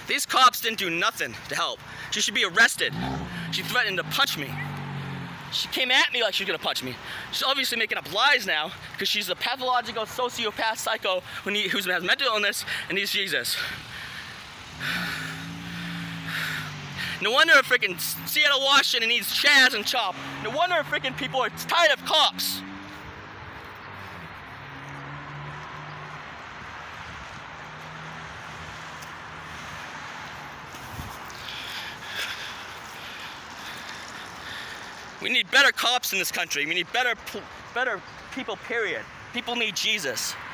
These cops didn't do nothing to help. She should be arrested. She threatened to punch me. She came at me like she was gonna punch me. She's obviously making up lies now because she's a pathological sociopath psycho who has mental illness and needs Jesus. No wonder freaking Seattle, Washington needs Chaz and Chop. No wonder freaking people are tired of cops. We need better cops in this country. We need better people, period. People need Jesus.